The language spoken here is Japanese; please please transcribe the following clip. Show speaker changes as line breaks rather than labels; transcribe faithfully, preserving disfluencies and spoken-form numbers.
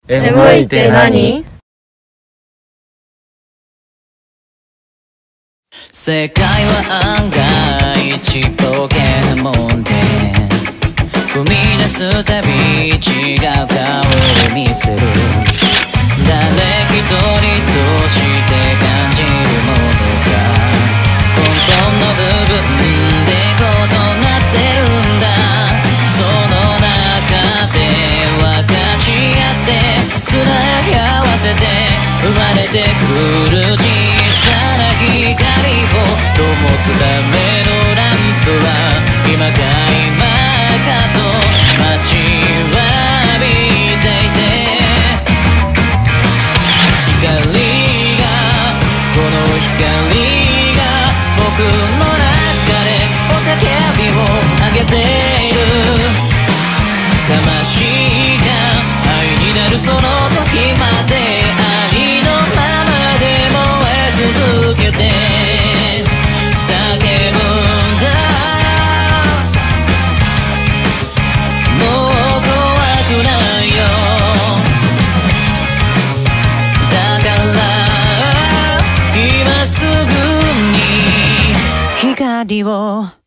エムブイって何？
世界は案外ちっぽけなもんで、踏み出すたび違う顔を見せる。誰一人として感じるものが根本の部分で異なってるんだ。その中で分かち合ってつなぎ合わせて生まれてくる小さな光を灯すためのランプは今か今かと待ちわびていて、光がこの光が僕の中で雄たけびを上げている。魂が愛になるその時までありのままで燃え続けて叫ぶんだ。もう怖くないよ。だから今すぐに光を